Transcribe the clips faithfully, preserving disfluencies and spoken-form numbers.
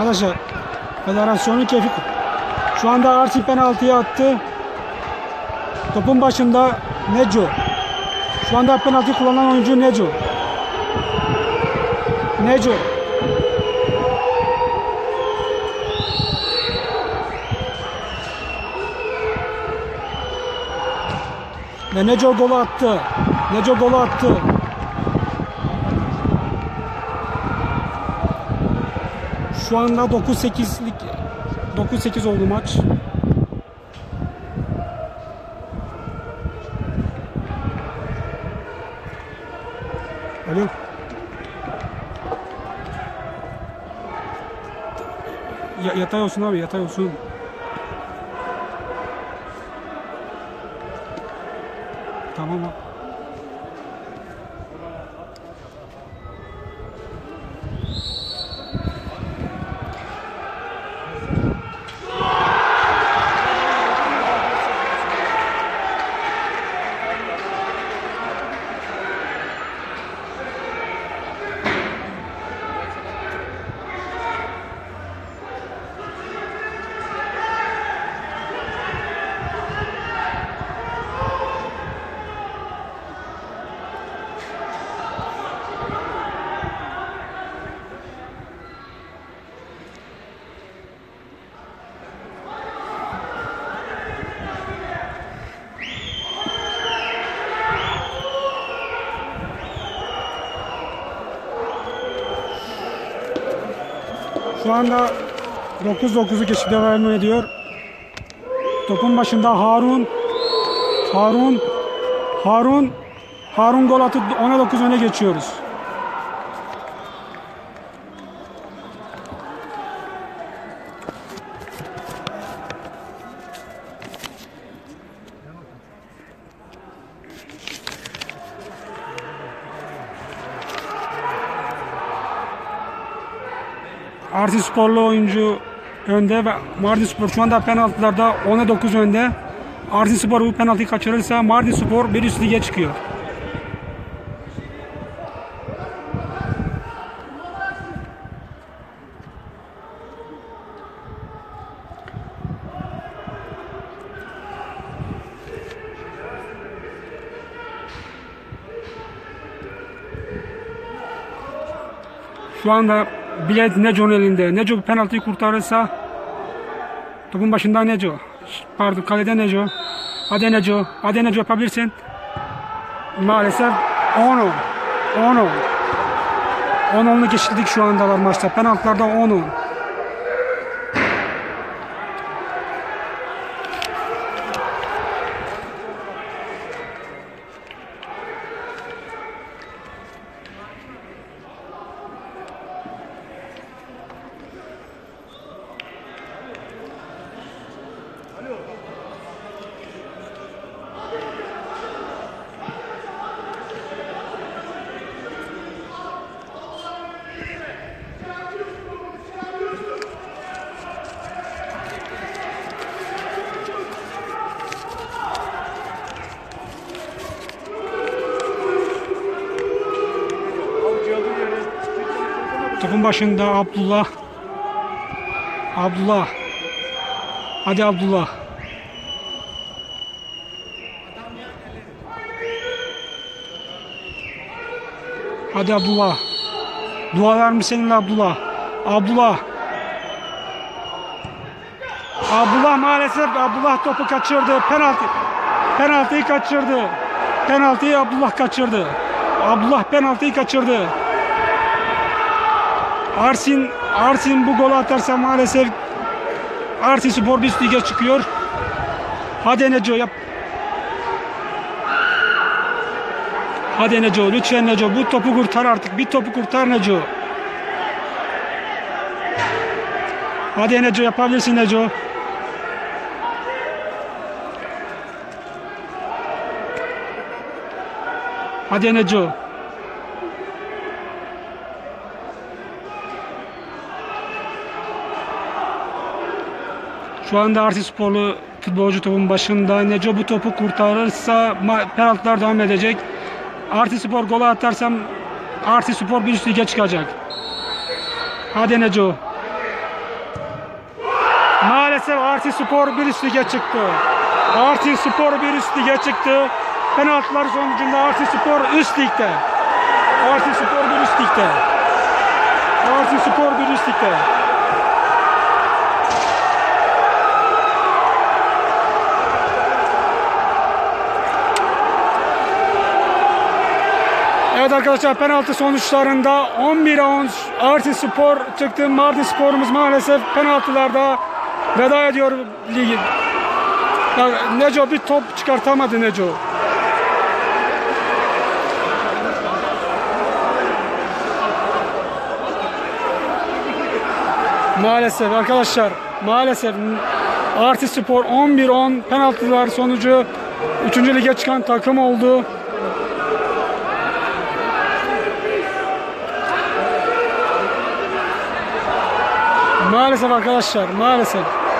Arkadaşlar federasyonun keyfi. Şu anda Arsin penaltıyı attı. Topun başında Neco. Şu anda penaltı kullanan oyuncu Neco. Neco. Ve Neco golü attı. Neco golü attı. Şu anda dokuz sekizlik dokuz sekiz oldu maç. Alo. Ya, yatay olsun abi, yatay olsun. Tamam abi. Şu anda dokuz dokuzluk eşit devam ediyor. Topun başında Harun. Harun. Harun. Harun gol atıp ona dokuz öne geçiyoruz. Arsin Sporlu oyuncu önde ve Mardin Spor şu anda penaltılarda ona dokuz önde. Arsin Spor bu penaltıyı kaçırırsa Mardin Spor bir üst lige çıkıyor. Şu anda bilet Neco'nun elinde. Neco penaltıyı kurtarırsa topun başında Neco. Pardon, kalede Neco. Hadi Neco. Hadi Neco, yapabilirsin. Maalesef on on. on on. on onluk eşitlik şu anda var maçta. Penaltılarda on on. Topun başında Abdullah. Abdullah. Hadi Abdullah. Hadi Abdullah. Dualar mı seninle Abdullah? Abdullah. Abdullah maalesef Abdullah topu kaçırdı. Penaltı. Penaltıyı kaçırdı. Penaltıyı Abdullah kaçırdı. Abdullah penaltıyı kaçırdı. Arsin Arsin bu golü atarsa maalesef Arsin Spor bir üst lige çıkıyor. Hadi Neco yap. Hadi Neco, lütfen Neco, bu topu kurtar artık. Bir topu kurtar Neco. Hadi Neco, yapabilirsin Neco. Hadi Neco. Şu anda Arsin Sporlu futbolcu topun başında. Neco bu topu kurtarırsa penaltılar devam edecek. Arsin Spor golü atarsam Arsin Spor bir üst lige çıkacak. Hadi Neco. Maalesef Artvin Spor bir üst lige çıktı. Artvin Spor bir üst lige çıktı. Penaltılar sonucunda Artvin Spor üst ligde. Artvin Spor bir üst ligde. Artvin Spor bir üst ligde. Evet arkadaşlar, penaltı sonuçlarında on bire on Artvin Spor çıktı. Mardin Spor'umuz maalesef penaltılarda veda ediyor ligi. Neco bir top çıkartamadı Neco. Maalesef arkadaşlar, maalesef Artvin Spor on bir on penaltılar sonucu üçüncü lige çıkan takım oldu. Maalesef arkadaşlar, maalesef.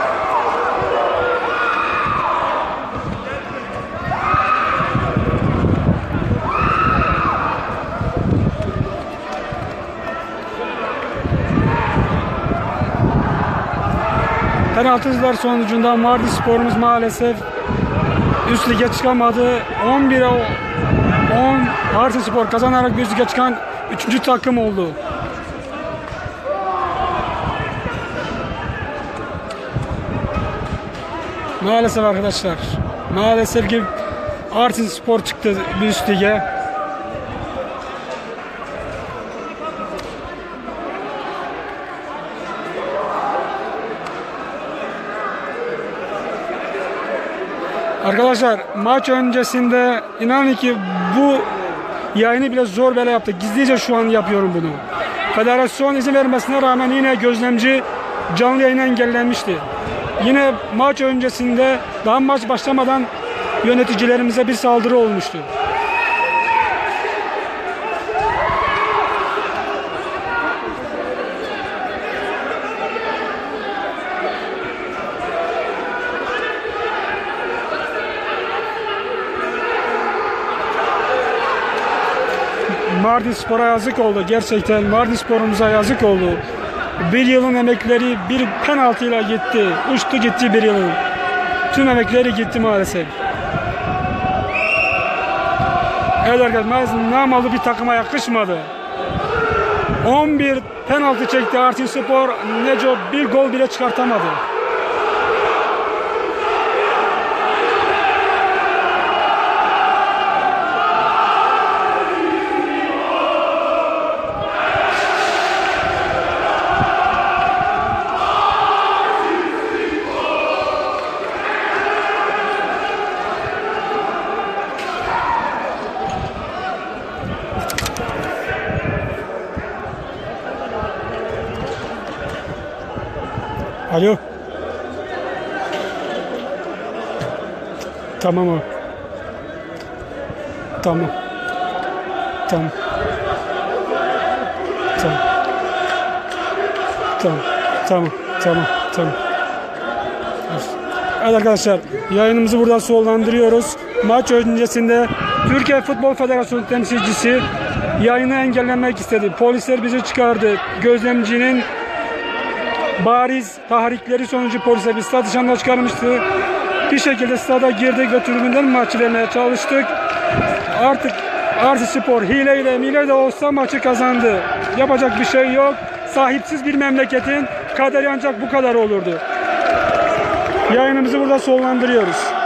Penaltılar sonucunda Mardin Spor'umuz maalesef üst lige çıkamadı. on bire on Artvin Spor kazanarak üst lige çıkan üçüncü takım oldu. Maalesef arkadaşlar, maalesef ki Artvin Spor çıktı bir üst lige. Arkadaşlar, maç öncesinde inanın ki bu yayını bile zor bile yaptık. Gizlice şu an yapıyorum bunu. Federasyon izin vermesine rağmen yine gözlemci canlı yayını engellenmişti. Yine maç öncesinde daha maç başlamadan yöneticilerimize bir saldırı olmuştu. Mardin Spor'a yazık oldu. Gerçekten Mardin Spor'umuza yazık oldu. Bir yılın emekleri bir penaltıyla gitti. Uçtu gitti bir yılın. Tüm emekleri gitti maalesef. Evet arkadaşlar, maalesef namalı bir takıma yakışmadı. on bir penaltı çekti Artvin Spor. Neco bir gol bile çıkartamadı. Alo. Tamam abi. Tamam. Tamam. Tamam. Tamam. Tamam. Tamam. Tamam. Evet arkadaşlar, yayınımızı burada sonlandırıyoruz. Maç öncesinde Türkiye Futbol Federasyonu temsilcisi yayını engellemek istedi. Polisler bizi çıkardı. Gözlemcinin bariz tahrikleri sonucu polise bir stat dışına çıkarmıştı. Bir şekilde stada girdik ve tribünden maçı vermeye çalıştık. Artık Artvin Spor hileyle mileyle olsa maçı kazandı. Yapacak bir şey yok. Sahipsiz bir memleketin kaderi ancak bu kadar olurdu. Yayınımızı burada sonlandırıyoruz.